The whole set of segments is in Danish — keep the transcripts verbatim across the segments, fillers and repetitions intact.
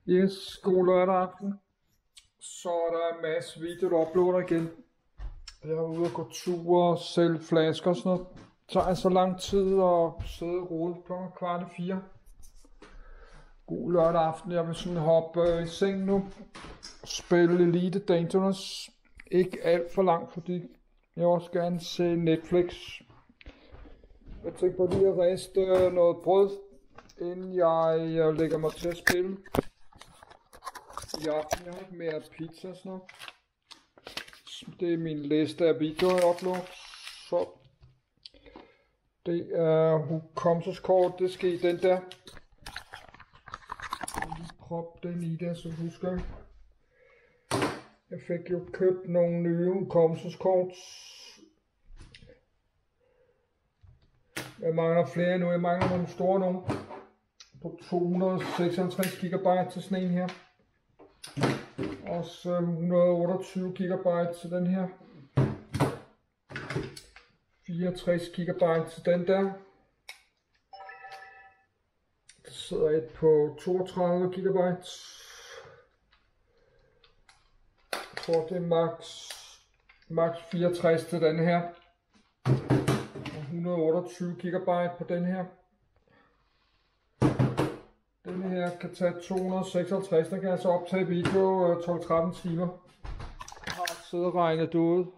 Yes, god lørdag aften. Så er der en masse video, der uploader igen. Jeg er ude og gå ture og sælge flasker og sådan noget. Det tager så lang tid at sidde og rode klokken kvart i fire. God lørdag aften. Jeg vil sådan hoppe i seng nu. Spille Elite Dangerous. Ikke alt for langt, fordi jeg også gerne se Netflix. Jeg tænker på lige at riste noget brød, inden jeg lægger mig til at spille. I aften jeg har ikke mere pizza og sådan noget. Det er min liste af videoer jeg uploader. Så det er hukommelseskort, det skal i den der. Jeg lige proppe den i der, så husker jeg. Jeg fik jo købt nogle nye hukommelseskort. Jeg mangler flere nu, jeg mangler nogle store nogle. På to hundrede og seksoghalvtreds gigabyte til sådan en her. Og så et hundrede og otteogtyve gigabyte til den her. fireogtres gigabyte til den der. Der sidder et på toogtredive gigabyte. Jeg tror det er max, max fireogtres til den her. Og et hundrede og otteogtyve gigabyte på den her. Denne her kan tage to hundrede og seksoghalvtreds, der kan altså optage video tolv til tretten timer. Jeg har siddet og regnet det ud.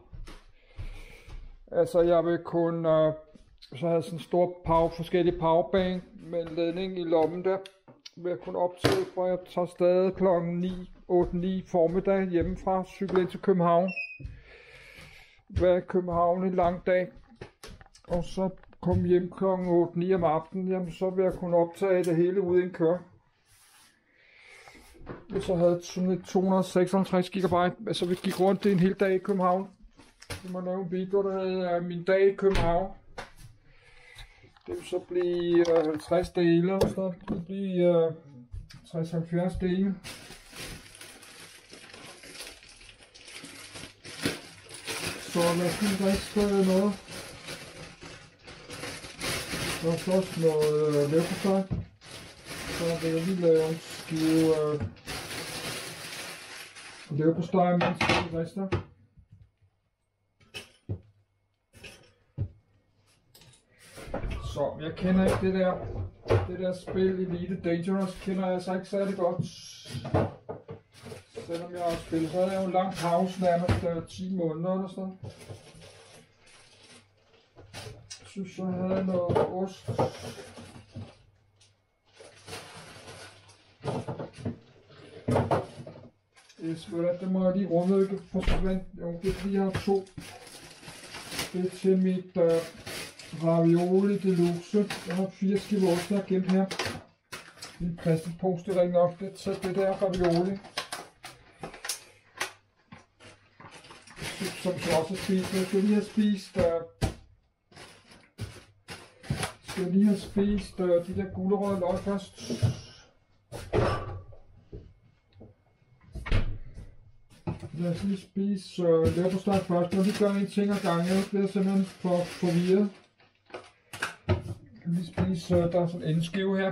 Altså jeg vil kun, øh, så har jeg sådan en stor power, forskellige powerbank med en ledning i lommen der. Vil jeg kun optage, for jeg tager stadig klokken ni, otte ni formiddag hjemmefra, cykle ind til København. Vær i København en lang dag. Og så komme hjem klokken otte ni om aftenen, jamen så vil jeg kunne optage det hele uden køre. Hvis jeg havde sådan et to hundrede og seksoghalvtreds gigabyte, altså vi gik rundt det en hel dag i København. Vi må lave en video, der hedder min dag i København. Det vil så blive øh, halvtreds dele, og så det vil blive øh, tres til halvfjerds dele. Så lad os lige riste noget. Der er så også noget øh, leverpostej. Så vil jeg lige lave en skive øh, leverpostej, mens vi rister. Så jeg kender ikke det der, det der spil Elite Dangerous, kender jeg så ikke særlig godt. Selvom jeg har spillet, så havde jeg jo en lang pause, nærmest øh, ti måneder eller sådan. Jeg synes, jeg havde noget ost. Yes, det må jeg lige rundlægge på sådan. Jo, det er fordi jeg har to. Det er til mit øh, ravioli deluxe. Jeg har fire skiver ost, jeg har gemt her. I en plastikpose, det er rigtig nok det til det der ravioli. Som jeg også har spist. Jeg skal lige have spist øh, Jeg skal lige have spist øh, de der gulerødder løg først. Lad os lige spise øh, leverpostej først. Når vi gør en ting ad gangen, jeg bliver simpelthen for forvirret. Jeg kan lige spise, øh, der er sådan en endeskive her.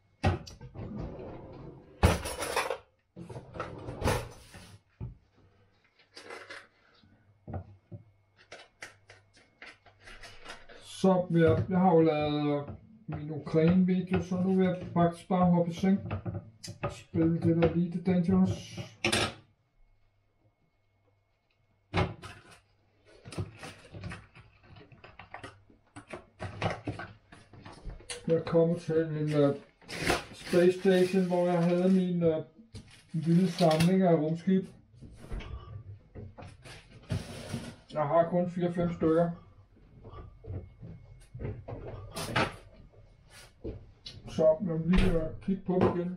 Så jeg, jeg har jo lavet min Ukraine video, så nu vil jeg faktisk bare hoppe i seng og spille det der Elite Dangerous. Jeg er kommet til en uh, space station, hvor jeg havde min uh, lille samling af rumskib. Jeg har kun fire fem stykker. Så jeg vil lige uh, kigge på dem igen.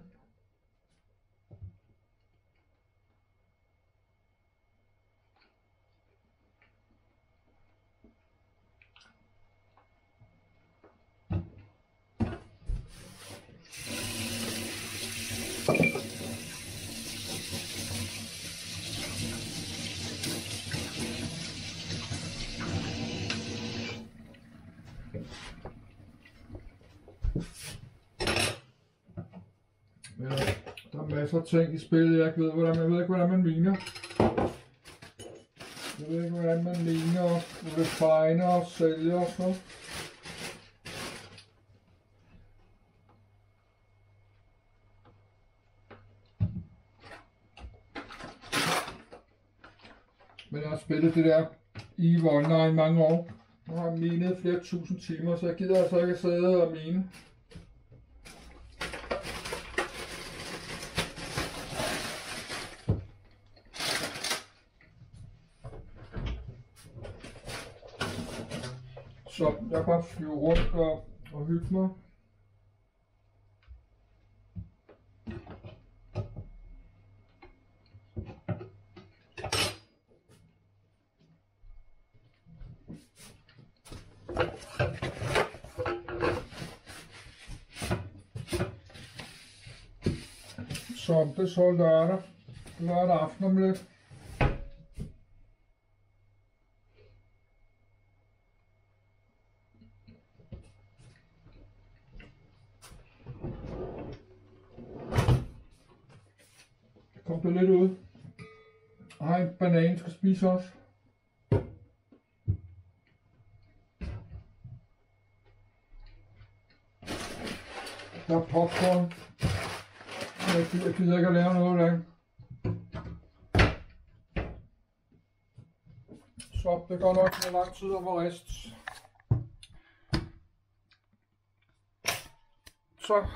Der er masser af ting i spillet, jeg ikke ved, hvordan, jeg ved ikke, hvordan man miner. Jeg ved ikke, hvordan man miner, refiner og sælger og sådan noget. Men jeg har spillet det der EVE Online i mange år. Jeg har minet flere tusind timer, så jeg gider altså ikke at sidde og mine. Så jeg bare flyver rundt og, og hygge mig. Så det er så lørdag, lørdag aften om lidt. Kom det lidt ud. Jeg har en banan, skal spise også. Der er popcorn. Jeg gider, jeg gider ikke at lave noget af. Så det går nok med lang tid at få rest. Så.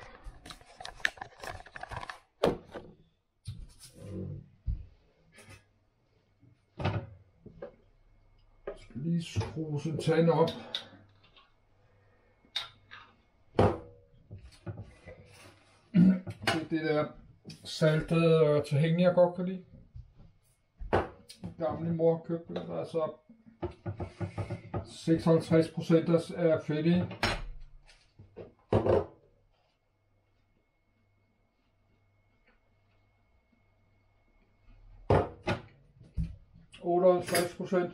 Jeg skal lige skrue sin tand op. Det der saltede tahini, jeg godt kan lide. Gamle mor købte, der er så seksoghalvtreds procent af fedt i. otteoghalvtreds procent.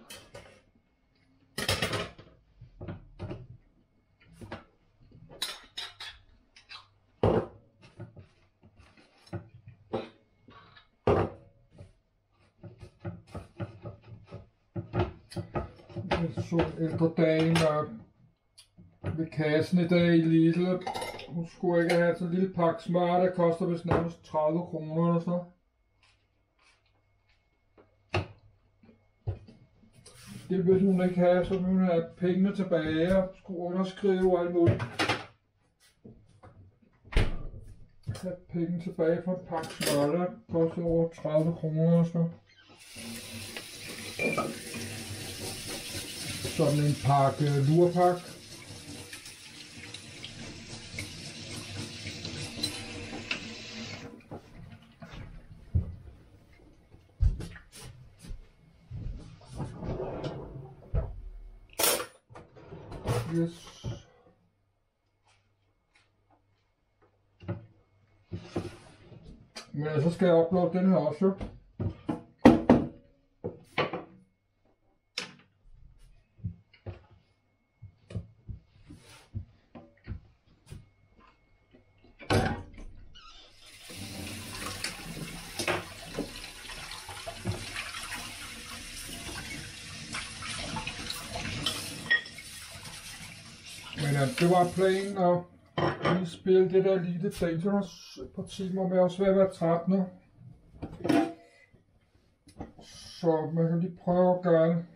Så en ældre dame ved kassen i dag i Lidl. Hun skulle ikke have sådan en lille pakke smør, der koster vist nærmest tredive kroner eller så. Det vil hun ikke have, så vil hun have pengene tilbage og skulle underskrive og alt muligt. Have penge tilbage for en pakke smør, der koster over tredive kroner eller så. Sådan en pakke lurpak. Yes. Men så skal jeg uploade den her også. Men ja, det var planen at lige spille det der Elite Dangerous et par timer med også ved at være træt nu. Så man kan lige prøve at gøre det.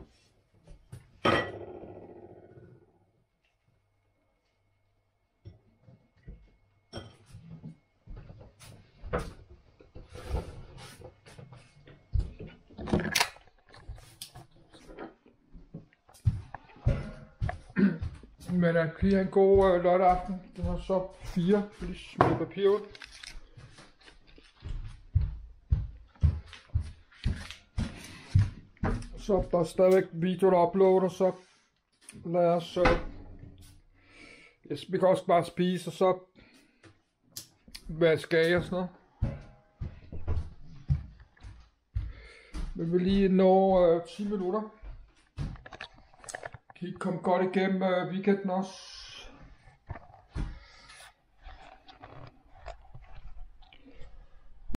Men at give en god øh, lørdag aften. Den har så fire, lige smide papir ud. Så der er stadigvæk video, der uploader, så lad os... Øh, yes, vi kan også bare spise, og så vaske af og sådan noget. Vi vil lige nå øh, ti minutter. Kan I komme godt igennem øh, weekenden også?